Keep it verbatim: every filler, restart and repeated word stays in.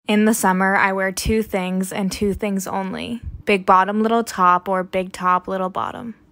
In the summer, I wear two things and two things only: big bottom, little top, or big top, little bottom.